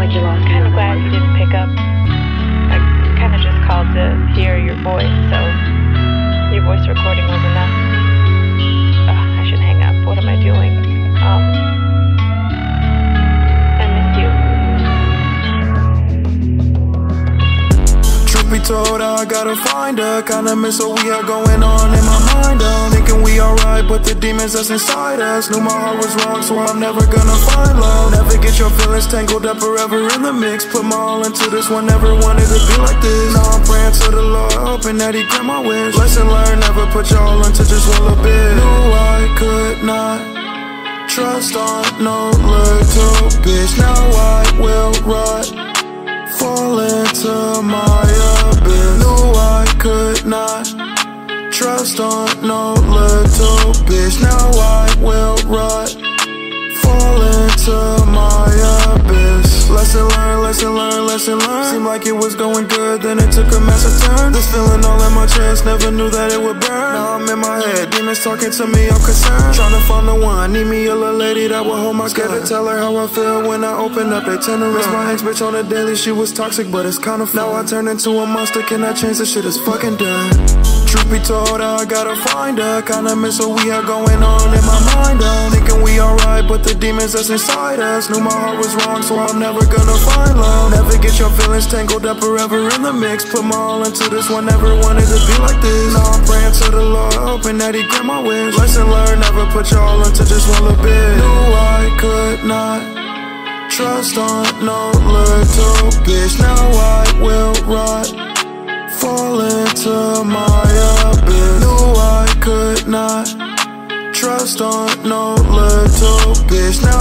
Angela, I'm kind of glad you didn't pick up. I kind of just called to hear your voice, so your voice recording was enough. I should hang up. What am I doing? I miss you. Truth be told, I gotta find her. Kinda miss what we had going on in my mind. Thinking we alright, but the demons that's inside us. Knew my heart was wrong, so I'm never gonna find love. Never get your feelings tangled up forever in the mix. Put my all into this one, never wanted to be like this. Now I'm praying to the Lord, hoping that he grant my wish. Lesson learned, never put y'all into just one little bit. Knew I could not trust on no little bitch. Now I will rot, fall into my abyss. Knew I could not trust on no little bitch. Now I will rot, fall into my abyss. Lesson learned, lesson learned, lesson learned. Seemed like it was going good, then it took a massive turn. This feeling all in my chest, never knew that it would burn. Now I'm in my head, demons talking to me, I'm concerned. Tryna find the one, need me a little lady that will hold my gun. Scared to tell her how I feel when I open up, they tend to miss my ex bitch on the daily, she was toxic, but it's kinda fun. Now I turn into a monster, can I change? This shit is fucking done. Truth be told, I gotta find her. Kinda miss what we had going on in my mind. Thinking we alright, but the demons that's inside us. Knew my heart was wrong, so I'm never gonna find love. Never get your feelings tangled up forever in the mix. Put my all into this one, never wanted to be like this. Now I'm praying to the Lord, hoping that he grant my wish. Lesson learned, never put y'all into just one little bit. Knew I could not trust on no little bitch. Now I will rot, fall into my abyss. Knew I could not trust on no little bitch. Now